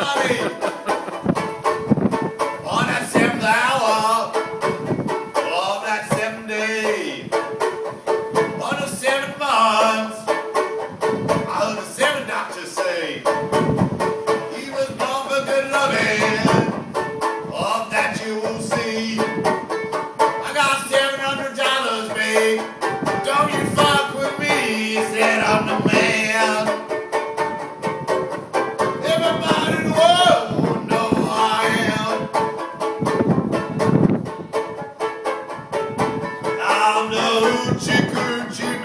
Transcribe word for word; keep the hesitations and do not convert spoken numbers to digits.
money. On that seventh hour of that seventh day. On the seventh month, I heard the seven doctors say he was born for good loving. Of that you will see. I got seven hundred dollars, babe. Don't you fuck with me, he said I'm the man. Everybody in the world know who I am. I'm the hoochie coochie